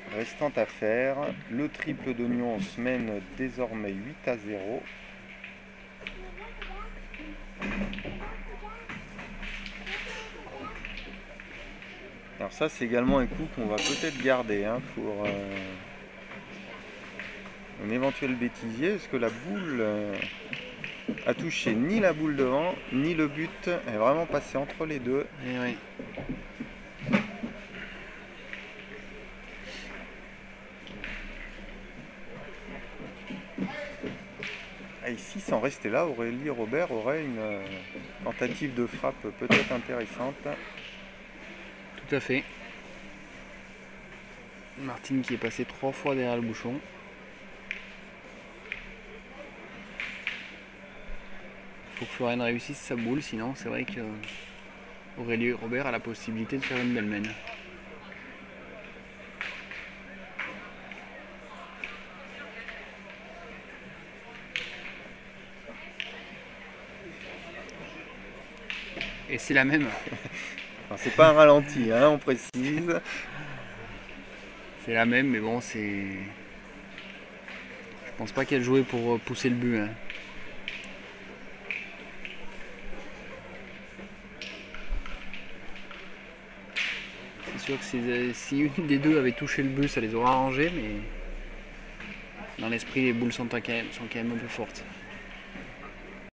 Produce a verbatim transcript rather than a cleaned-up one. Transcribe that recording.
Restant à faire, le triple d'oignon se mène désormais huit à zéro. Alors ça c'est également un coup qu'on va peut-être garder hein, pour euh, un éventuel bêtisier, parce que la boule euh, a touché ni la boule devant, ni le but, est vraiment passé entre les deux. Et oui. Et ici, sans rester là, Aurélie Robert aurait une euh, tentative de frappe peut-être intéressante. Tout à fait. Martine qui est passée trois fois derrière le bouchon. Il faut que Florian réussisse sa boule, sinon c'est vrai que Aurélie Robert a la possibilité de faire une belle mène. Et c'est la même. C'est pas un ralenti, hein, on précise. C'est la même, mais bon, c'est... Je pense pas qu'elle jouait pour pousser le but. Hein. C'est sûr que si, si une des deux avait touché le but, ça les aurait arrangés, mais dans l'esprit, les boules sont quand même, sont quand même un peu fortes.